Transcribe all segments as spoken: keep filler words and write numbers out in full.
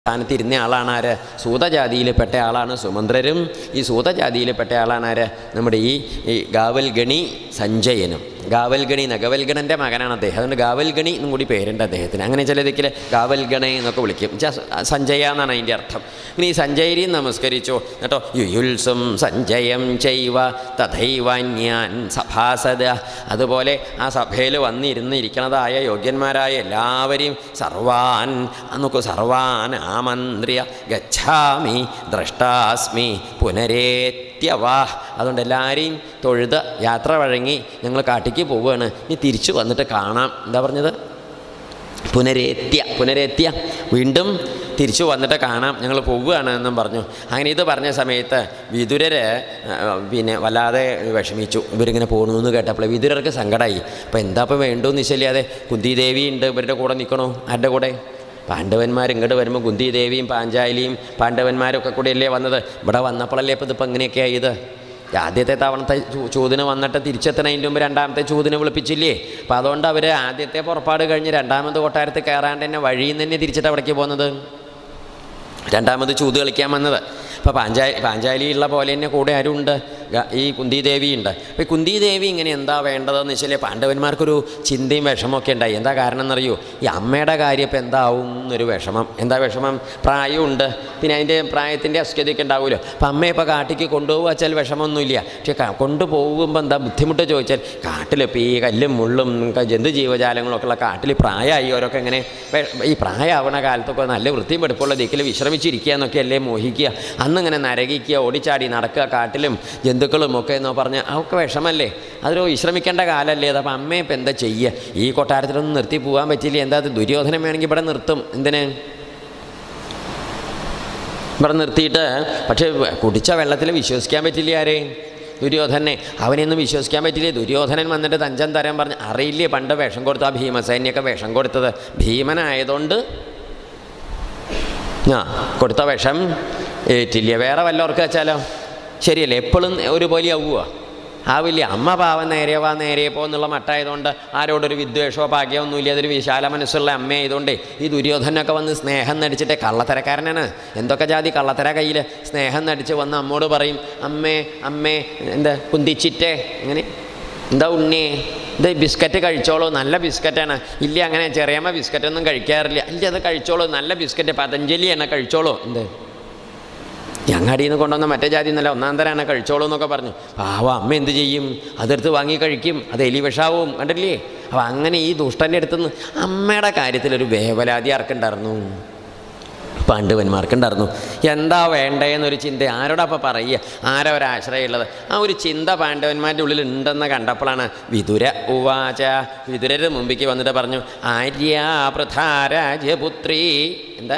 സ്ഥാനത്തിരുന്ന ആളാണ് ആര്? സൂതജാതിയിൽപ്പെട്ട ആളാണ് സുമന്ത്രരും. ഈ സൂതജാതിയിൽപ്പെട്ട ആളാണ് ആര്? നമ്മുടെ ഈ ഈ ഗാവൽഗണി സഞ്ജയനും. ഗാവൽഗണി നഗവൽഗണൻ്റെ മകനാണ് അദ്ദേഹം. അതുകൊണ്ട് ഗാവൽഗണി എന്നും കൂടി പേരുണ്ട് അദ്ദേഹത്തിന്. അങ്ങനെ ചില ദിക്കിൽ ഗാവൽഗണ എന്നൊക്കെ വിളിക്കും. സഞ്ജയ എന്നാണ് അതിൻ്റെ അർത്ഥം. ഇനി ഈ സഞ്ജയരിയും നമസ്കരിച്ചു കേട്ടോ. യുയുത്സും സഞ്ജയം ചൈവ തഥൈവാന്യാൻ സഭാസദ. അതുപോലെ ആ സഭയിൽ വന്നിരുന്നിരിക്കുന്നതായ യോഗ്യന്മാരായ എല്ലാവരെയും സർവാൻ നോക്കൂ, സർവാൻ ആമന്ത്ര്യ ഗച്ഛാമി ദ്രഷ്ടാസ്മി പുനരേത്യവാ. അതുകൊണ്ട് എല്ലാവരെയും തൊഴുത് യാത്ര വഴങ്ങി ഞങ്ങൾ കാട്ടിക്ക് പോവുകയാണ്, ഇനി തിരിച്ചു വന്നിട്ട് കാണാം. എന്താ പറഞ്ഞത്? പുനരേത്യ പുനരേത്യ വീണ്ടും തിരിച്ചു വന്നിട്ട് കാണാം, ഞങ്ങൾ പോവുകയാണ് എന്നും പറഞ്ഞു. അങ്ങനെ ഇത് പറഞ്ഞ സമയത്ത് വിതുരർ പിന്നെ വല്ലാതെ വിഷമിച്ചു. ഇവരിങ്ങനെ പോകണമെന്ന് കേട്ടപ്പോൾ വിതുരർക്ക് സങ്കടമായി. അപ്പോൾ എന്താ ഇപ്പോൾ വേണ്ടതെന്ന് വെച്ചാൽ കുന്തിദേവി ഉണ്ട്, ഇവരുടെ കൂടെ നിൽക്കണോ? ആരുടെ കൂടെ? പാണ്ഡവന്മാർ ഇങ്ങോട്ട് വരുമ്പോൾ കുന്തിദേവിയും പാഞ്ചാലിയും പാണ്ഡവന്മാരൊക്കെ കൂടെയല്ലേ വന്നത്. ഇവിടെ വന്നപ്പോഴല്ലേ ഇപ്പോൾ ഇതിപ്പോൾ ഇങ്ങനെയൊക്കെ ആയത്. ആദ്യത്തെ തവണത്തെ ചൂതിന് വന്നിട്ട് തിരിച്ചെത്തണതിൻ്റെ മുമ്പ് രണ്ടാമത്തെ ചൂതിനെ വിളിപ്പിച്ചില്ലേ. അപ്പോൾ അതുകൊണ്ട് അവർ ആദ്യത്തെ പുറപ്പാട് കഴിഞ്ഞ് രണ്ടാമത് കൊട്ടാരത്തിൽ കയറാണ്ട് തന്നെ വഴിയിൽ നിന്ന് തന്നെ തിരിച്ചിട്ട് അവിടേക്ക് പോകുന്നത്, രണ്ടാമത് ചൂത് കളിക്കാൻ വന്നത്. അപ്പോൾ പാഞ്ചാ പാഞ്ചാലിയുള്ള പോലെ തന്നെ കൂടെ ആരുണ്ട്? ഈ കുന്തിദേവി ഉണ്ട്. അപ്പോൾ ഈ കുന്തിദേവി ഇങ്ങനെ എന്താ വേണ്ടതെന്ന് വെച്ചാൽ പാണ്ഡവന്മാർക്കൊരു ചിന്തയും വിഷമമൊക്കെ ഉണ്ടായി. എന്താ കാരണം എന്നറിയോ? ഈ അമ്മയുടെ കാര്യം ഇപ്പം എന്താവും എന്നൊരു വിഷമം. എന്താ വിഷമം? പ്രായമുണ്ട്, പിന്നെ അതിൻ്റെ പ്രായത്തിൻ്റെ അസ്വസ്ഥതയൊക്കെ ഉണ്ടാവുമല്ലോ. അപ്പം അമ്മയെ ഇപ്പോൾ കാട്ടിലേക്ക് കൊണ്ടുപോകുക വെച്ചാൽ വിഷമമൊന്നുമില്ല. പക്ഷേ കൊണ്ടുപോകുമ്പോൾ എന്താ ബുദ്ധിമുട്ട് ചോദിച്ചാൽ കാട്ടിലിപ്പോൾ ഈ കല്ലും മുള്ളും ജന്തു ജീവജാലങ്ങളൊക്കെ ഉള്ള കാട്ടിൽ പ്രായമായവരൊക്കെ ഇങ്ങനെ ഈ പ്രായമാവണ കാലത്തൊക്കെ നല്ല വൃത്തിയും വെടുപ്പുള്ള ദിക്കിൽ വിശ്രമിച്ചിരിക്കുക എന്നൊക്കെ അല്ലേ മോഹിക്കുക. അന്നിങ്ങനെ നരകിക്കുക, ഓടിച്ചാടി നടക്കുക കാട്ടിലും ജന്തുക്കളും ഒക്കെ എന്നോ പറഞ്ഞ് അവർക്ക് വിഷമല്ലേ, അതൊരു വിശ്രമിക്കേണ്ട കാലമല്ലേ അത്. അപ്പം അമ്മയെ ഇപ്പം എന്താ ചെയ്യുക? ഈ കൊട്ടാരത്തിലൊന്നും നിർത്തി പോകാൻ പറ്റില്ല. എന്താ അത്? ദുര്യോധനം വേണമെങ്കിൽ ഇവിടെ നിർത്തും. എന്തിന്? ഇവിടെ നിർത്തിയിട്ട് പക്ഷേ കുടിച്ച വെള്ളത്തിൽ വിശ്വസിക്കാൻ പറ്റില്ല. ആരെ? ദുര്യോധനെ. അവനെയൊന്നും വിശ്വസിക്കാൻ പറ്റില്ലേ. ദുര്യോധനൻ വന്നിട്ട് തഞ്ചം തരാൻ പറഞ്ഞ് അറിയില്ലേ പണ്ട് വേഷം കൊടുത്തു ആ ഭീമസേനയൊക്കെ വേഷം കൊടുത്തത്. ഭീമനായതുകൊണ്ട് ആ കൊടുത്ത വിഷം ഏറ്റില്ല. വേറെ വല്ലവർക്ക് വെച്ചാലോ ശരിയല്ലേ, എപ്പോഴും ഒരുപോലെ ആവുക ആവില്ല. അമ്മ പാവം നേരെ വാ നേരെ പോ എന്നുള്ള മട്ടായതുകൊണ്ട് ആരോടൊരു വിദ്വേഷമോ ഭാഗ്യമൊന്നുമില്ല. അതൊരു വിശാല മനസ്സുള്ള അമ്മയായതുകൊണ്ട് ഈ ദുര്യോധനൊക്കെ വന്ന് സ്നേഹം നടിച്ചിട്ട് കള്ളത്തരക്കാരനാണ്. എന്തൊക്കെ ജാതി കള്ളത്തര കയ്യിൽ സ്നേഹം നടിച്ച് വന്ന് അമ്മോട് പറയും, അമ്മേ അമ്മേ എന്താ കുന്തിച്ചിട്ടേ അങ്ങനെ എന്താ ഉണ്ണിയേ ഇത് ബിസ്ക്കറ്റ് കഴിച്ചോളൂ, നല്ല ബിസ്ക്കറ്റാണ്. ഇല്ല അങ്ങനെ ചെറിയമ്മ ബിസ്ക്കറ്റൊന്നും കഴിക്കാറില്ല. ഇല്ല അത് കഴിച്ചോളൂ, നല്ല ബിസ്ക്കറ്റ് പതഞ്ജലിയാണ് കഴിച്ചോളൂ. എന്ത് ഞങ്ങാടിയിൽ നിന്ന് കൊണ്ടുവന്ന മറ്റേ ജാതി എന്നല്ല ഒന്നാം തരാണ് കഴിച്ചോളൂ എന്നൊക്കെ പറഞ്ഞു. പാവ അമ്മ എന്ത് ചെയ്യും? അതെടുത്ത് വാങ്ങി കഴിക്കും, അത് എലി വിഷാവും. കണ്ടില്ലേ? അപ്പോൾ അങ്ങനെ ഈ ദുഷ്ടൻ്റെ അടുത്തുനിന്ന് അമ്മയുടെ കാര്യത്തിലൊരു വേവലാതി ആർക്കുണ്ടായിരുന്നു? പാണ്ഡവന്മാർക്കുണ്ടായിരുന്നു. എന്താ വേണ്ടതെന്നൊരു ചിന്ത ആരോടപ്പം പറയുക? ആരാ ഒരാശ്രയമുള്ളത്? ആ ഒരു ചിന്ത പാണ്ഡവന്മാരുടെ ഉള്ളിൽ ഉണ്ടെന്ന് കണ്ടപ്പോഴാണ് വിതുര ഉവാച. വിതുരരുടെ മുമ്പിലേക്ക് വന്നിട്ട് പറഞ്ഞു, ആര്യ പ്രധാരാജ്യപുത്രി. എന്താ?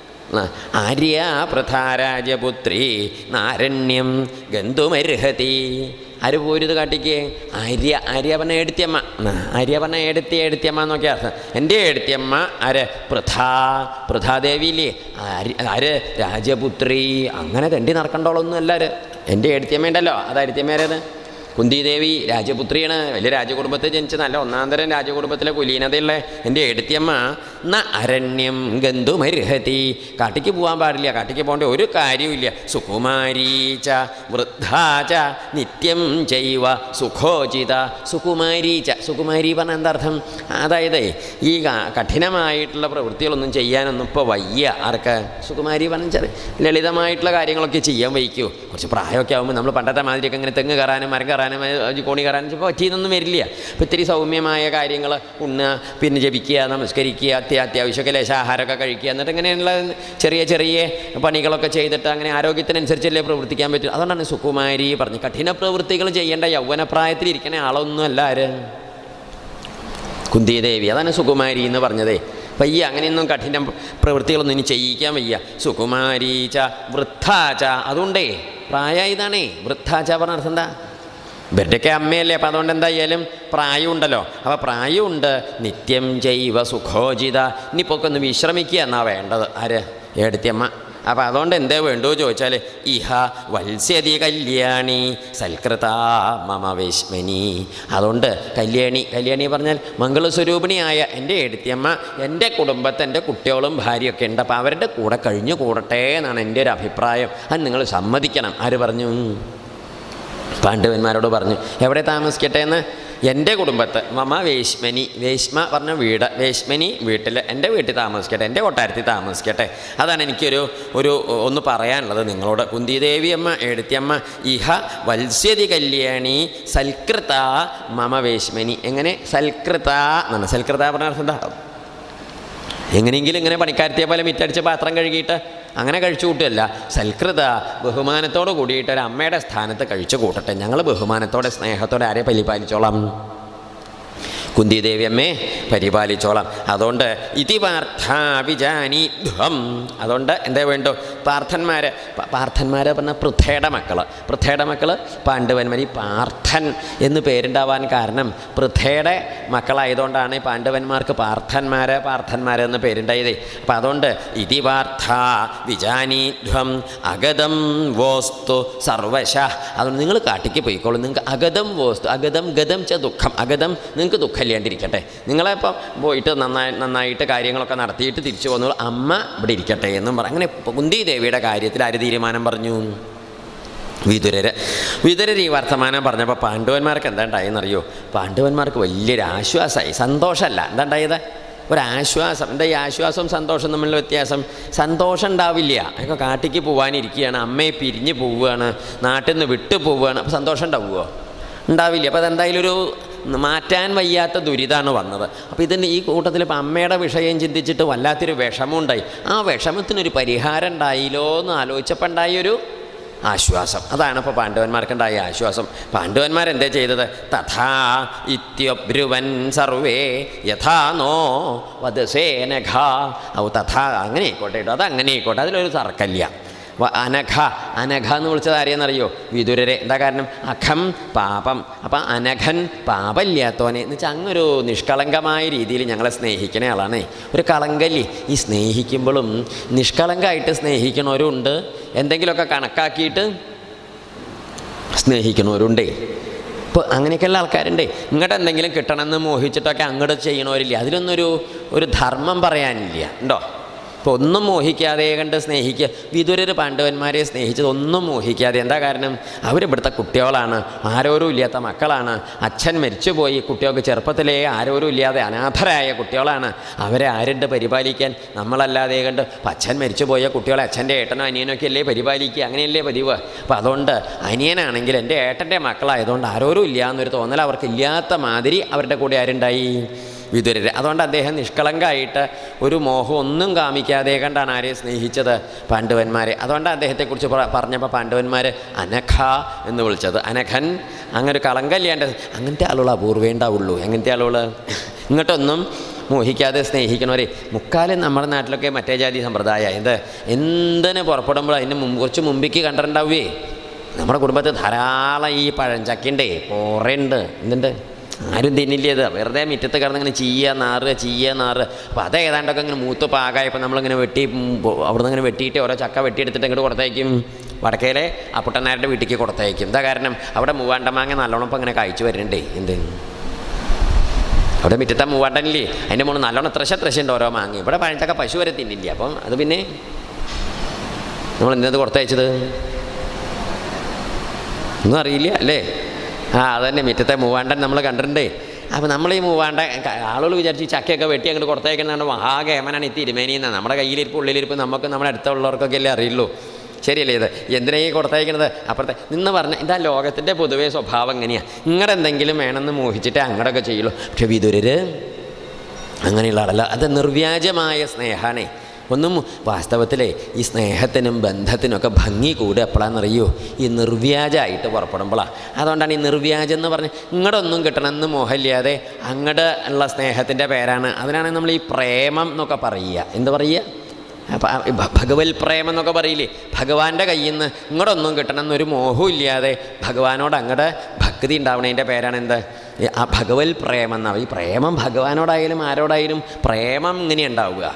ആര്യ പ്രധാരാജ്യപുത്രി നാരണ്യം ഗന്ധുമർഹതി. ആര് പോരുത് കാട്ടിക്ക്? ആര്യ. ആര്യ പറഞ്ഞ എടുത്തിയമ്മ. ആര്യ പറഞ്ഞ എടുത്തി എടുത്തിയമ്മ എന്നൊക്കെ അർത്ഥം. എൻ്റെ എടുത്തിയമ്മ ആര്? പൃഥാ. പൃഥാദേവിയില്ലേ? ആര് ആര് രാജപുത്രി. അങ്ങനെ തെണ്ടി നടക്കണ്ടോളൊന്നും എല്ലാവരും. എൻ്റെ എടുത്തിയമ്മ ഉണ്ടല്ലോ, അതാ എടുത്തിയമ്മേരത് കുന്തിദേവി രാജപുത്രിയാണ്. വലിയ രാജകുടുംബത്തിൽ ജനിച്ച നല്ല ഒന്നാന്തരം രാജകുടുംബത്തിലെ കുലീനതയുള്ള എൻ്റെ എടുത്തിയമ്മ ന അരണ്യം ഗന്ധുമർഹതി. കാട്ടിക്ക് പോകാൻ പാടില്ല, കാട്ടിക്ക് പോകേണ്ട ഒരു കാര്യമില്ല. സുകുമാരീച്ച വൃദ്ധാച്ച നിത്യം ചൈവ സുഖോചിത. സുകുമാരീച്ച. സുകുമാരി പറഞ്ഞ എന്താർത്ഥം? അതായത് ഈ കഠിനമായിട്ടുള്ള പ്രവൃത്തികളൊന്നും ചെയ്യാനൊന്നും ഇപ്പോൾ വയ്യ. ആർക്ക്? സുകുമാരി പറഞ്ഞാൽ ലളിതമായിട്ടുള്ള കാര്യങ്ങളൊക്കെ ചെയ്യാൻ വയ്ക്കൂ. കുറച്ച് പ്രായമൊക്കെ ആകുമ്പോൾ നമ്മൾ പണ്ടത്തെ മാതിരിയൊക്കെ ഇങ്ങനെ തെങ്ങ് കയറാനും മരം കയറാനും കോണി കയറാനും ഇപ്പോൾ പറ്റിയെന്നൊന്നും വരില്ല. അപ്പോൾ ഇത്തിരി സൗമ്യമായ കാര്യങ്ങൾ ഉണ്ണുക, പിന്നെ ജപിക്കുക, നമസ്കരിക്കുക, അത്യ അത്യാവശ്യമൊക്കെ ലേശാഹാരമൊക്കെ കഴിക്കുക, എന്നിട്ട് ഇങ്ങനെയുള്ള ചെറിയ ചെറിയ പണികളൊക്കെ ചെയ്തിട്ട് അങ്ങനെ ആരോഗ്യത്തിനനുസരിച്ചല്ലേ പ്രവർത്തിക്കാൻ പറ്റും. അതുകൊണ്ടാണ് സുകുമാരി പറഞ്ഞ്. കഠിന പ്രവൃത്തികൾ ചെയ്യേണ്ട യൗവനപ്രായത്തിലിരിക്കുന്ന ആളൊന്നും അല്ല ആര്? കുന്തിദേവി. അതാണ് സുകുമാരി എന്ന് പറഞ്ഞതേ. വയ്യ അങ്ങനെയൊന്നും കഠിന പ്രവൃത്തികളൊന്നും ഇനി ചെയ്യിക്കാൻ വയ്യ. സുകുമാരീച്ച വൃദ്ധാച്ച. അതുകൊണ്ടേ പ്രായമായതാണേ. വൃദ്ധാച്ച പറഞ്ഞ അർത്ഥം എന്താ? ഇവരുടെയൊക്കെ അമ്മയല്ലേ. അപ്പം അതുകൊണ്ട് എന്തായാലും പ്രായമുണ്ടല്ലോ. അപ്പോൾ പ്രായമുണ്ട്. നിത്യം ജൈവ സുഖോചിത. ഇനിയിപ്പോൾ ഒക്കെ ഒന്ന് വിശ്രമിക്കുക എന്നാ വേണ്ടത്. ആര്? എടുത്തിയമ്മ. അപ്പം അതുകൊണ്ട് എന്തേ വേണ്ടു ചോദിച്ചാൽ ഇഹ വത്സ്യതി കല്യാണി സൽകൃതാ മമ വേശ്മനി. അതുകൊണ്ട് കല്യാണി കല്യാണി പറഞ്ഞാൽ മംഗളസ്വരൂപിണിയായ എൻ്റെ എഴുത്തിയമ്മ എൻ്റെ കുടുംബത്തെ എൻ്റെ കുട്ടികളും ഭാര്യയൊക്കെ ഉണ്ട്. അപ്പോൾ അവരുടെ കൂടെ കഴിഞ്ഞു കൂടട്ടെ എന്നാണ് എൻ്റെ ഒരു അഭിപ്രായം. അത് നിങ്ങൾ സമ്മതിക്കണം. ആര് പറഞ്ഞു? പാണ്ഡവന്മാരോട് പറഞ്ഞു. എവിടെ താമസിക്കട്ടെ എന്ന്? എൻ്റെ കുടുംബത്ത്. മമ വേശ്മനി, വേശ്മ പറഞ്ഞ വീട്, വേശ്മനി വീട്ടിൽ, എൻ്റെ വീട്ടിൽ താമസിക്കട്ടെ, എൻ്റെ കൊട്ടാരത്തിൽ താമസിക്കട്ടെ. അതാണ് എനിക്കൊരു ഒരു ഒന്ന് പറയാനുള്ളത് നിങ്ങളോട്. കുന്തിദേവിയമ്മ എഴുത്തിയമ്മ ഇഹ വത്സ്യതി കല്യാണി സൽകൃത മമ വേശ്മനി. എങ്ങനെ? സൽകൃത എന്നാണ്. സൽകൃത പറഞ്ഞ അർത്ഥം എന്താ? എങ്ങനെയെങ്കിലും ഇങ്ങനെ പണിക്കാരത്തിയെ പോലെ മിറ്റടിച്ച് പാത്രം കഴുകിയിട്ട് അങ്ങനെ കഴിച്ചു കൂട്ടുകയല്ല. സൽകൃത ബഹുമാനത്തോട് കൂടിയിട്ട് ഒരു അമ്മയുടെ സ്ഥാനത്ത് കഴിച്ചു കൂട്ടട്ടെ. ഞങ്ങൾ ബഹുമാനത്തോടെ സ്നേഹത്തോടെ ആരെ പരിപാലിച്ചോളാം? കുന്തിദേവി അമ്മേ പരിപാലിച്ചോളാം. അതുകൊണ്ട് ഇതി പാർത്ഥാവിജാനി ധ്വം. അതുകൊണ്ട് എന്താ വേണ്ടു? പാർത്ഥന്മാർ പാർത്ഥന്മാർ പറഞ്ഞ പൃഥയുടെ മക്കൾ. പൃഥയുടെ മക്കൾ പാണ്ഡവന്മാർ. ഈ പാർത്ഥൻ എന്ന് പേരുണ്ടാവാൻ കാരണം പൃഥയുടെ മക്കളായതുകൊണ്ടാണ് ഈ പാണ്ഡവന്മാർക്ക് പാർത്ഥന്മാർ പാർത്ഥന്മാർ എന്ന് പേരുണ്ടായത്. അപ്പം അതുകൊണ്ട് ഇതി പാർത്ഥ വിജാനി ധ്വം അഗതം വോസ്തു സർവശ. അതുകൊണ്ട് നിങ്ങൾ കാട്ടിക്ക് പോയിക്കോളൂ. നിങ്ങൾക്ക് അഗതം വോസ്തു, അഗതം ഗതം ച ദുഃഖം, അഗതം നിങ്ങൾക്ക് ദുഃഖമില്ലാണ്ടിരിക്കട്ടെ. നിങ്ങളെപ്പം പോയിട്ട് നന്നായി നന്നായിട്ട് കാര്യങ്ങളൊക്കെ നടത്തിയിട്ട് തിരിച്ചു പോകുന്നു, അമ്മ ഇവിടെ ഇരിക്കട്ടെ എന്നും പറ. അങ്ങനെ കുന്തി ദേവിയുടെ കാര്യത്തിൽ ആര് തീരുമാനം പറഞ്ഞു? വിതുരര്. വിതുരര് ഈ വർത്തമാനം പറഞ്ഞപ്പോൾ പാണ്ഡവന്മാർക്ക് എന്താ ഉണ്ടായെന്നറിയോ? പാണ്ഡവന്മാർക്ക് വലിയൊരു ആശ്വാസമായി. സന്തോഷമല്ല, എന്താ ഉണ്ടായത്? ഒരാശ്വാസം. എന്താ ഈ ആശ്വാസവും സന്തോഷവും തമ്മിലുള്ള വ്യത്യാസം? സന്തോഷം ഉണ്ടാവില്ല. അതൊക്കെ കാട്ടിക്ക് പോകാനിരിക്കുകയാണ്, അമ്മയെ പിരിഞ്ഞ് പോവുകയാണ്, നാട്ടിൽ നിന്ന് വിട്ടു പോവുകയാണ്. അപ്പോൾ സന്തോഷം ഉണ്ടാവുമോ? ഉണ്ടാവില്ല. അപ്പോൾ അതെന്തായാലും ഒരു മാറ്റാൻ വയ്യാത്ത ദുരിതമാണ് വന്നത്. അപ്പോൾ ഇതിന് ഈ കൂട്ടത്തിൽ ഇപ്പം അമ്മയുടെ വിഷയം ചിന്തിച്ചിട്ട് വല്ലാത്തൊരു വിഷമം ഉണ്ടായി. ആ വിഷമത്തിനൊരു പരിഹാരം ഉണ്ടായില്ലോ എന്ന് ആലോചിച്ചപ്പോൾ ഉണ്ടായൊരു ആശ്വാസം. അതാണ് ഇപ്പോൾ പാണ്ഡവന്മാർക്കുണ്ടായ ആശ്വാസം. പാണ്ഡവന്മാരെന്താ ചെയ്തത്? തഥാ ഇത്യബ്രുവൻ സർവേ യഥാ നോ വധസേനഘ. ഔ തഥാ അങ്ങനെ ആയിക്കോട്ടെ കേട്ടോ, അത് അങ്ങനെ ആയിക്കോട്ടെ, അതിലൊരു തർക്കമില്ല. അനഘ, അനഘ എന്ന് വിളിച്ചത് ആരെയെന്നറിയോ? വിതുരരെ. എന്താ കാരണം? അഖം പാപം. അപ്പം അനഘൻ പാപമില്ലാത്തവനെ എന്ന് വെച്ചാൽ അങ്ങൊരു നിഷ്കളങ്കമായ രീതിയിൽ ഞങ്ങളെ സ്നേഹിക്കണ ആളാണേ. ഒരു കളങ്കല്ലേ ഈ സ്നേഹിക്കുമ്പോഴും നിഷ്കളങ്കമായിട്ട് സ്നേഹിക്കണവരുണ്ട്, എന്തെങ്കിലുമൊക്കെ കണക്കാക്കിയിട്ട് സ്നേഹിക്കണവരുണ്ടേ. ഇപ്പോൾ അങ്ങനെയൊക്കെയുള്ള ആൾക്കാരുണ്ട്. ഇങ്ങോട്ട് എന്തെങ്കിലും കിട്ടണമെന്ന് മോഹിച്ചിട്ടൊക്കെ അങ്ങോട്ട് ചെയ്യണവരില്ല. അതിലൊന്നൊരു ഒരു ധർമ്മം പറയാനില്ല ഉണ്ടോ? ഇപ്പോൾ ഒന്നും മോഹിക്കാതെ കണ്ട് സ്നേഹിക്കുക. വിതുരർ പാണ്ഡവന്മാരെ സ്നേഹിച്ചത് ഒന്നും മോഹിക്കാതെ. എന്താ കാരണം? അവരിവിടുത്തെ കുട്ടികളാണ്, ആരോരും ഇല്ലാത്ത മക്കളാണ്. അച്ഛൻ മരിച്ചുപോയി, കുട്ടികൾക്ക് ചെറുപ്പത്തിലേ ആരോരും ഇല്ലാതെ അനാഥരായ കുട്ടികളാണ്. അവരെ ആരുണ്ട് പരിപാലിക്കാൻ? നമ്മളല്ലാതെ കണ്ട്. അപ്പം അച്ഛൻ മരിച്ചുപോയ കുട്ടികളെ അച്ഛൻ്റെ ഏട്ടനോ അനിയനൊക്കെ അല്ലേ പരിപാലിക്കുക? അങ്ങനെയല്ലേ പതിവ്. അപ്പം അതുകൊണ്ട് അനിയനാണെങ്കിൽ എൻ്റെ ഏട്ടൻ്റെ മക്കളായതുകൊണ്ട് ആരോരും ഇല്ല എന്നൊരു തോന്നൽ അവർക്കില്ലാത്ത മാതിരി അവരുടെ കൂടെ ആരുണ്ടായി? വിതുരർ. അതുകൊണ്ട് അദ്ദേഹം നിഷ്കളങ്കമായിട്ട് ഒരു മോഹം ഒന്നും കാമിക്കാതെ കണ്ടാണ് ആരെ സ്നേഹിച്ചത്? പാണ്ഡവന്മാരെ. അതുകൊണ്ട് അദ്ദേഹത്തെക്കുറിച്ച് പറഞ്ഞപ്പോൾ പാണ്ഡവന്മാർ അനഘ എന്ന് വിളിച്ചത്. അനഘൻ, അങ്ങനെ ഒരു കളങ്കല്ലാണ്ട്. അങ്ങനത്തെ ആളുകൾ അപൂർവേ ഉണ്ടാവുള്ളൂ. എങ്ങനത്തെ ആളുകൾ? ഇങ്ങോട്ടൊന്നും മോഹിക്കാതെ സ്നേഹിക്കണവരെ. മുക്കാലും നമ്മുടെ നാട്ടിലൊക്കെ മറ്റേ ജാതി സമ്പ്രദായം. എന്ത് എന്തിന് പുറപ്പെടുമ്പോൾ അതിന് മുമ്പ് കുറച്ച് മുമ്പിക്ക് കണ്ടിട്ടുണ്ടാവുകയെ. നമ്മുടെ കുടുംബത്തിൽ ധാരാളം ഈ പഴഞ്ചക്കയുണ്ടേ, പോറയുണ്ട്. എന്തുണ്ട്? ആരും തിന്നില്ല. ഇത് വെറുതെ മുറ്റത്ത് കിടന്നിങ്ങനെ ചീയ നാറുക ചീയ നാറുക. അപ്പോൾ അത് ഏതാണ്ടൊക്കെ ഇങ്ങനെ മൂത്ത് പാകമായപ്പോൾ നമ്മളിങ്ങനെ വെട്ടി അവിടെ നിന്ന് ഇങ്ങനെ വെട്ടിയിട്ട് ഓരോ ചക്ക വെട്ടിയെടുത്തിട്ട് ഇങ്ങോട്ട് കൊടുത്തയക്കും. വടക്കേലെ അപ്പുട്ടനാരുടെ വീട്ടിലേക്ക് കൊടുത്തയക്കും. എന്താ കാരണം? അവിടെ മൂവാണ്ടമാങ്ങ നല്ലോണം ഇപ്പം ഇങ്ങനെ കഴിച്ചു വരുന്നുണ്ടേ. എന്ത് അവിടെ മുറ്റത്തെ മൂവാണ്ടനില്ലേ, അതിൻ്റെ മുകളിൽ നല്ലോണം ത്രശ ത്രശുണ്ട് ഓരോ മാങ്ങ. ഇവിടെ പഴത്തൊക്കെ പശു വരെ തിന്നില്ല. അപ്പം അത് പിന്നെ നമ്മൾ എന്നത് കൊടുത്തയച്ചത് ഒന്നും അറിയില്ല അല്ലേ? ആ അതന്നെ മുറ്റത്തെ മൂവാണ്ടൻ നമ്മൾ കണ്ടിട്ടുണ്ടേ. അപ്പോൾ നമ്മൾ ഈ മൂവാണ്ട ആളുകൾ വിചാരിച്ച് ഈ ചക്കയൊക്കെ വെട്ടി അങ്ങോട്ട് കൊടുത്തേക്കുന്നതാണ് ആകെ ഏമനാണ് ഈ തിരുമേനിയെന്നാണ്. നമ്മുടെ കയ്യിലിരിപ്പ് ഉള്ളിലിരിപ്പ് നമുക്ക് നമ്മുടെ അടുത്തുള്ളവർക്കൊക്കെ അല്ലേ അറിയുള്ളൂ. ശരിയല്ലേ? ഇത് എന്തിനാ ഈ കൊടുത്തയക്കുന്നത്? അപ്പുറത്തെ നിന്ന് പറഞ്ഞ ഇതാ ലോകത്തിൻ്റെ പൊതുവേ സ്വഭാവം എങ്ങനെയാണ്. ഇങ്ങടെ എന്തെങ്കിലും വേണമെന്ന് മോഹിച്ചിട്ട് അങ്ങോട്ടൊക്കെ ചെയ്യുള്ളൂ. പക്ഷെ വിതുരര് അങ്ങനെയുള്ള ആളല്ല. അത് നിർവ്യാജമായ സ്നേഹമാണേ. ഒന്നും വാസ്തവത്തിലെ ഈ സ്നേഹത്തിനും ബന്ധത്തിനൊക്കെ ഭംഗി കൂടെ എപ്പോഴാണെന്നറിയോ? ഈ നിർവ്യാജമായിട്ട് പുറപ്പെടുമ്പോഴാണ്. അതുകൊണ്ടാണ് ഈ നിർവ്യാജം എന്ന് പറഞ്ഞ് ഇങ്ങോട്ടൊന്നും കിട്ടണമെന്ന് മോഹമില്ലാതെ അങ്ങോട്ട് ഉള്ള സ്നേഹത്തിൻ്റെ പേരാണ്. അതിനാണ് നമ്മൾ ഈ പ്രേമം എന്നൊക്കെ പറയുക. എന്ത് പറയുക? അപ്പം ഭഗവത് പ്രേമം എന്നൊക്കെ പറയില്ലേ? ഭഗവാന്റെ കയ്യിൽ നിന്ന് ഇങ്ങോട്ടൊന്നും കിട്ടണമെന്നൊരു മോഹവും ഇല്ലാതെ ഭഗവാനോട് അങ്ങോട്ട് ഭക്തി ഉണ്ടാവണതിൻ്റെ പേരാണ് എന്ത്? ആ ഭഗവത് പ്രേമം എന്നാണ്. ഈ പ്രേമം ഭഗവാനോടായാലും ആരോടായാലും പ്രേമം ഇങ്ങനെ ഉണ്ടാവുക.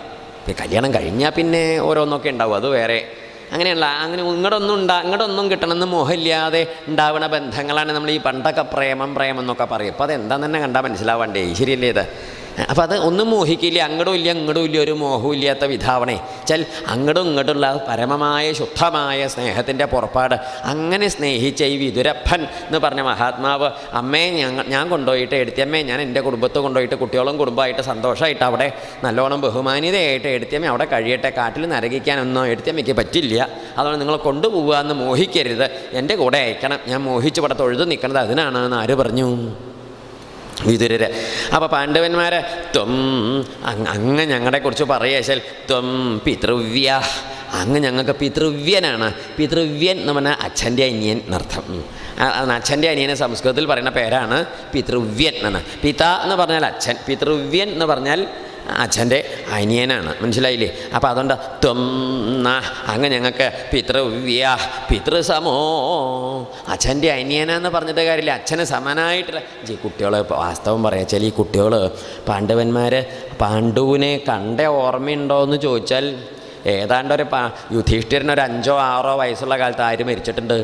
കല്യാണം കഴിഞ്ഞാൽ പിന്നെ ഓരോന്നൊക്കെ ഉണ്ടാവും, അത് വേറെ. അങ്ങനെയല്ല, അങ്ങനെ ഇങ്ങോട്ടൊന്നും ഉണ്ടാ ഇങ്ങോട്ടൊന്നും കിട്ടണമെന്ന് മോഹമില്ലാതെ ഉണ്ടാവുന്ന ബന്ധങ്ങളാണ് നമ്മൾ ഈ പണ്ടൊക്കെ പ്രേമം പ്രേമം എന്നൊക്കെ പറയും. അപ്പോൾ അതെന്താന്ന് തന്നെ കണ്ടാൽ മനസ്സിലാവണ്ടേ, ശരിയല്ലേ ഇത്? അപ്പോൾ അത് ഒന്നും മോഹിക്കില്ല, അങ്ങോട്ടും ഇല്ല ഇങ്ങോട്ടും ഇല്ല, ഒരു മോഹവും ഇല്ലാത്ത വിധാവണേ ചൽ അങ്ങോട്ടും ഇങ്ങോട്ടുള്ള പരമമായ ശുദ്ധമായ സ്നേഹത്തിൻ്റെ പുറപ്പാട്. അങ്ങനെ സ്നേഹിച്ച ഈ വിതുരപ്പൻ എന്ന് പറഞ്ഞ മഹാത്മാവ് അമ്മയെ ഞങ്ങൾ ഞാൻ കൊണ്ടുപോയിട്ട് എടുത്തിയമ്മേ, ഞാൻ എൻ്റെ കുടുംബത്തെ കൊണ്ടുപോയിട്ട് കുട്ടികളും കുടുംബമായിട്ട് സന്തോഷമായിട്ട് അവിടെ നല്ലോണം ബഹുമാനിതയായിട്ട് എടുത്തിയമ്മ അവിടെ കഴിയട്ടെ, കാട്ടിൽ നരകിക്കാനൊന്നും എടുത്തിയമ്മയ്ക്ക് പറ്റില്ല, അതുകൊണ്ട് നിങ്ങൾ കൊണ്ടുപോവുക എന്ന് മോഹിക്കരുത്, എൻ്റെ കൂടെ അയക്കണം, ഞാൻ മോഹിച്ച് ഇവിടെ തൊഴുത് നിൽക്കണത് അതിനാണ് എന്ന് ആര് പറഞ്ഞു? വിതുരര്. അപ്പോൾ പാണ്ഡവന്മാരെ ത്വം അങ്ങ് ഞങ്ങളെക്കുറിച്ച് പറയുക, ത്വം പിതൃവ്യ, അങ്ങ് ഞങ്ങൾക്ക് പിതൃവ്യനാണ്. പിതൃവ്യൻ എന്ന് പറഞ്ഞാൽ അച്ഛൻ്റെ അനിയൻ എന്നർത്ഥം. അച്ഛൻ്റെ അനിയനെ സംസ്കൃതത്തിൽ പറയുന്ന പേരാണ് പിതൃവ്യൻ എന്ന്. പിത എന്ന് പറഞ്ഞാൽ അച്ഛൻ, പിതൃവ്യൻ എന്ന് പറഞ്ഞാൽ അച്ഛൻ്റെ അനിയനാണ്, മനസ്സിലായില്ലേ? അപ്പോൾ അതുകൊണ്ട് ത്വം അങ്ങ് ഞങ്ങൾക്ക് പിതൃവ്യ പിതൃസമോ, അച്ഛൻ്റെ അനിയനാന്ന് പറഞ്ഞിട്ട് കാര്യമില്ല, അച്ഛന് സമനായിട്ടുള്ള ഈ കുട്ടികൾ. വാസ്തവം പറയാം വെച്ചാൽ ഈ കുട്ടികൾ പാണ്ഡവന്മാർ പാണ്ഡുവിനെ കണ്ട ഓർമ്മയുണ്ടോ എന്ന് ചോദിച്ചാൽ ഏതാണ്ട് ഒരു പാ യുധിഷ്ഠിരന് ഒരു അഞ്ചോ ആറോ വയസ്സുള്ള കാലത്ത് ആര് മരിച്ചിട്ടുണ്ട്?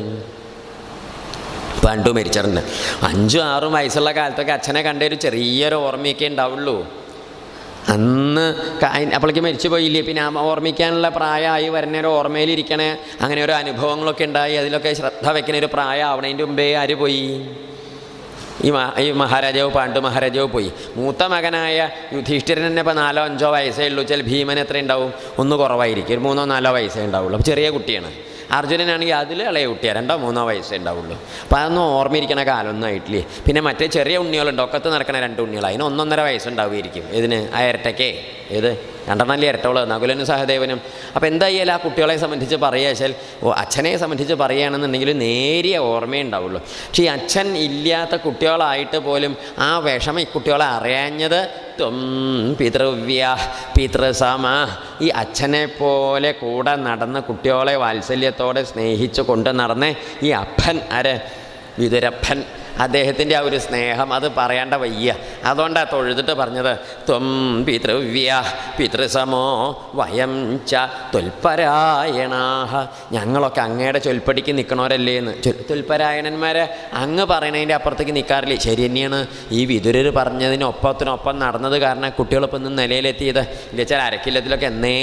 പാണ്ഡു മരിച്ചിട്ടുണ്ട്. അഞ്ചും ആറും വയസ്സുള്ള കാലത്തൊക്കെ അച്ഛനെ കണ്ട ഒരു ചെറിയൊരു ഓർമ്മയൊക്കെ ഉണ്ടാവുള്ളൂ. അന്ന് അപ്പോഴേക്ക് മരിച്ചു പോയില്ലേ, പിന്നെ ഓർമ്മിക്കാനുള്ള പ്രായമായി വരുന്ന ഒരു ഓർമ്മയിലിരിക്കണേ, അങ്ങനെ ഒരു അനുഭവങ്ങളൊക്കെ ഉണ്ടായി, അതിലൊക്കെ ശ്രദ്ധ വയ്ക്കുന്ന ഒരു പ്രായം ആവണതിൻ്റെ മുമ്പേ ആര് പോയി? ഈ മ ഈ മഹാരാജാവ് പാണ്ഡു മഹാരാജാവ് പോയി. മൂത്ത മകനായ യുധിഷ്ഠിരൻ തന്നെ ഇപ്പോൾ നാലോ അഞ്ചോ വയസ്സേ ഉള്ളൂ. ചില ഭീമൻ എത്ര ഉണ്ടാവും? ഒന്ന് കുറവായിരിക്കും, ഒരു മൂന്നോ നാലോ വയസ്സേ ഉണ്ടാവുള്ളൂ. അപ്പോൾ ചെറിയ കുട്ടിയാണ്. അർജുനനാണെങ്കിൽ അതിൽ ഇളയ കുട്ടിയാണ്, രണ്ടോ മൂന്നോ വയസ്സേ ഉണ്ടാവുള്ളൂ. അപ്പോൾ അതൊന്നും ഓർമ്മയിരിക്കണ കാലമൊന്നും ആയിട്ടില്ലേ. പിന്നെ മറ്റേ ചെറിയ ഉണ്ണികളുണ്ട്, ഒക്കത്ത് നടക്കണ രണ്ട് ഉണ്ണികൾ, അതിന് ഒന്നൊന്നര വയസ്സുണ്ടാവുമായിരിക്കും. ഇതിന് ആ ഇരട്ടയ്ക്കേ ഏത് രണ്ടെണ്ണല്ലേ ഇരട്ടോള്, നകുലനും സഹദേവനും. അപ്പോൾ എന്തായാലും ആ കുട്ടികളെ സംബന്ധിച്ച് പറയുക വെച്ചാൽ, ഓ അച്ഛനെ സംബന്ധിച്ച് പറയുകയാണെന്നുണ്ടെങ്കിൽ നേരിയ ഓർമ്മയേ ഉണ്ടാവുള്ളൂ. പക്ഷേ ഈ അച്ഛൻ ഇല്ലാത്ത കുട്ടികളായിട്ട് പോലും ആ വിഷമം ഈ കുട്ടികളെ അറിയാഞ്ഞത് ത്വം പിതൃവ്യ പിതൃസമ, ഈ അച്ഛനെ പോലെ കൂടെ നടന്ന് കുട്ടികളെ വാത്സല്യത്തോടെ സ്നേഹിച്ച് കൊണ്ട് നടന്ന് ഈ അപ്പൻ ആര്? വിതുരപ്പൻ. അദ്ദേഹത്തിൻ്റെ ആ ഒരു സ്നേഹം അത് പറയാണ്ട വയ്യ. അതുകൊണ്ടാണ് തൊഴുതിട്ട് പറഞ്ഞത് ത്വം പിതൃവ്യ പിതൃസമോ വയം ച ത്വൽപരായണാഹ, ഞങ്ങളൊക്കെ അങ്ങയുടെ ചൊൽപ്പടിക്ക് നിൽക്കണവരല്ലേ എന്ന്. ത്വൽപരായണന്മാരെ അങ്ങ് പറയണതിൻ്റെ അപ്പുറത്തേക്ക് നിൽക്കാറില്ലേ? ശരി തന്നെയാണ്. ഈ വിതുരർ പറഞ്ഞതിനൊപ്പത്തിനൊപ്പം നടന്നത് കാരണം കുട്ടികളിപ്പോൾ ഇന്ന് നിലയിലെത്തിയത്. ഇല്ലെച്ചാൽ അരക്കില്ലത്തിലൊക്കെ എന്നേ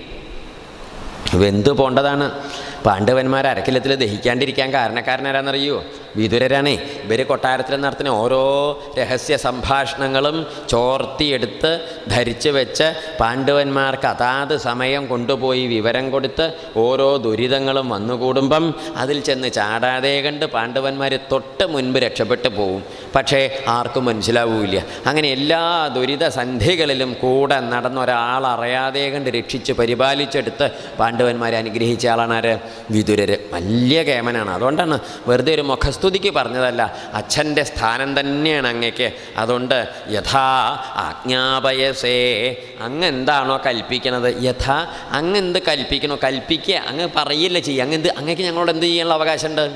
വെന്ത് പോണ്ടതാണ്. പാണ്ഡവന്മാർ അരക്കില്ലത്തിൽ ദഹിക്കാണ്ടിരിക്കാൻ കാരണക്കാരനാരാന്നറിയോ? വിതുരരാണേ. ഇവർ കൊട്ടാരത്തിൽ നടത്തുന്ന ഓരോ രഹസ്യ സംഭാഷണങ്ങളും ചോർത്തിയെടുത്ത് ധരിച്ചു വെച്ച് പാണ്ഡവന്മാർക്ക് അതാത് സമയം കൊണ്ടുപോയി വിവരം കൊടുത്ത് ഓരോ ദുരിതങ്ങളും വന്നുകൂടുമ്പം അതിൽ ചെന്ന് ചാടാതെ കണ്ട് പാണ്ഡവന്മാർ തൊട്ട് മുൻപ് രക്ഷപ്പെട്ടു പോവും. പക്ഷേ ആർക്കും മനസ്സിലാവില്ല. അങ്ങനെ എല്ലാ ദുരിത സന്ധികളിലും കൂടെ നടന്ന ഒരാളറിയാതെ കണ്ട് രക്ഷിച്ച് പരിപാലിച്ചെടുത്ത് പാണ്ഡവന്മാരെ അനുഗ്രഹിച്ച ആളാണ് ആര്? വിതുരര്. വലിയ കേമനാണ്. അതുകൊണ്ടാണ് വെറുതെ ഒരു മുഖസ്തുതിക്ക് പറഞ്ഞതല്ല, അച്ഛൻ്റെ സ്ഥാനം തന്നെയാണ് അങ്ങക്ക്. അതുകൊണ്ട് യഥാ ആജ്ഞാപയസേ, അങ്ങ് എന്താണോ കൽപ്പിക്കണത്, യഥാ അങ്ങ് എന്ത് കൽപ്പിക്കണോ കൽപ്പിക്കുക, അങ്ങ് പറയില്ല ചെയ്യുക. അങ്ങ് എന്ത് അങ്ങക്ക് ഞങ്ങളോട് എന്ത് ചെയ്യാനുള്ള അവകാശമുണ്ട്?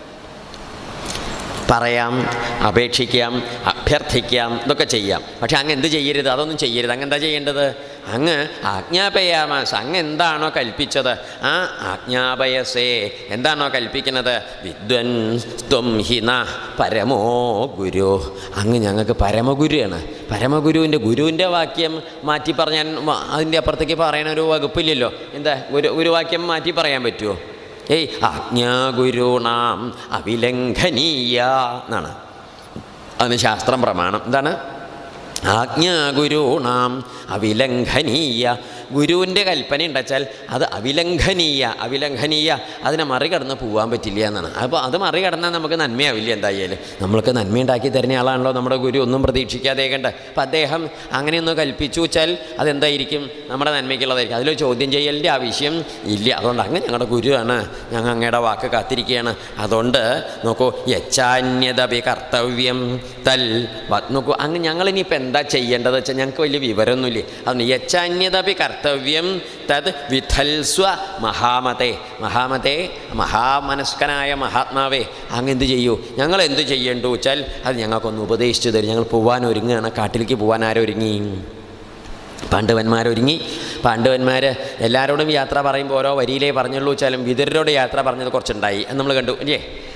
പറയാം, അപേക്ഷിക്കാം, അഭ്യർത്ഥിക്കാം, ഇതൊക്കെ ചെയ്യാം. പക്ഷെ അങ്ങ് എന്ത് ചെയ്യരുത്? അതൊന്നും ചെയ്യരുത്. അങ്ങ് എന്താ ചെയ്യേണ്ടത്? അങ്ങ് ആജ്ഞാപയാമാസ്, അങ്ങ് എന്താണോ കൽപ്പിച്ചത് ആ ആജ്ഞാപയസേ, എന്താണോ കൽപ്പിക്കുന്നത്, വിദ്വൻ ത്വം ഹിന പരമോ ഗുരു, അങ്ങ് ഞങ്ങൾക്ക് പരമഗുരുവാണ്. പരമഗുരുവിൻ്റെ ഗുരുവിൻ്റെ വാക്യം മാറ്റി പറഞ്ഞാൽ അതിൻ്റെ അപ്പുറത്തേക്ക് പറയണ ഒരു വകുപ്പില്ലല്ലോ. എന്താ ഗുരു ഗുരുവാക്യം മാറ്റി പറയാൻ പറ്റുമോ? ഏയ് ആജ്ഞാഗുരുണാം അവിലംഘനീയ എന്നാണ് അതിന് ശാസ്ത്രം പ്രമാണം. എന്താണ്? ആജ്ഞാഗുരുണാം അവിലംഘനീയ, ഗുരുവിൻ്റെ കൽപ്പന ഉണ്ടെച്ചാൽ അത് അവിലംഘനീയ. അവിലംഘനീയ അതിനെ മറികടന്ന് പോകാൻ പറ്റില്ല എന്നാണ്. അപ്പോൾ അത് മറികടന്നാൽ നമുക്ക് നന്മയാവില്ല. എന്തായാലും നമ്മൾക്ക് നന്മയുണ്ടാക്കി തരുന്ന ആളാണല്ലോ നമ്മുടെ ഗുരു, ഒന്നും പ്രതീക്ഷിക്കാതെ കണ്ട്. അപ്പം അദ്ദേഹം അങ്ങനെയൊന്ന് കൽപ്പിച്ചു വെച്ചാൽ അതെന്തായിരിക്കും? നമ്മുടെ നന്മയ്ക്കുള്ളതായിരിക്കും. അതിൽ ചോദ്യം ചെയ്യലിൻ്റെ ആവശ്യം ഇല്ല. അതുകൊണ്ട് അങ്ങ് ഞങ്ങളുടെ ഗുരുവാണ്, ഞങ്ങൾ അങ്ങയുടെ വാക്ക് കാത്തിരിക്കുകയാണ്. അതുകൊണ്ട് നോക്കൂ, യച്ചാന്യതപി കർത്തവ്യം തൽ നോക്കൂ, അങ്ങ് ഞങ്ങളിനിയിപ്പോൾ എന്താ ചെയ്യേണ്ടത് വെച്ചാൽ ഞങ്ങൾക്ക് വലിയ വിവരമൊന്നുമില്ലേ. അതുകൊണ്ട് യച്ചാന്യതപി കർത്തവ്യം തത് വിധൽസ്വ മഹാമതേ, മഹാമതേ മഹാമനസ്കനായ മഹാത്മാവേ, അങ്ങ് എന്ത് ചെയ്യൂ? ഞങ്ങൾ എന്ത് ചെയ്യേണ്ടു വെച്ചാൽ അത് ഞങ്ങൾക്കൊന്ന് ഉപദേശിച്ചു തരും. ഞങ്ങൾ പോകാൻ ഒരുങ്ങുകയാണ്. കാട്ടിലേക്ക് പോകാൻ ആരൊരുങ്ങി? പാണ്ഡവന്മാരൊരുങ്ങി. പാണ്ഡവന്മാർ എല്ലാവരോടും യാത്ര പറയുമ്പോൾ ഓരോ വരിയിലേ പറഞ്ഞുള്ളൂ വെച്ചാലും വിതുരരോട് യാത്ര പറഞ്ഞത് കുറച്ചുണ്ടായി, അത് നമ്മൾ കണ്ടു അല്ലേ.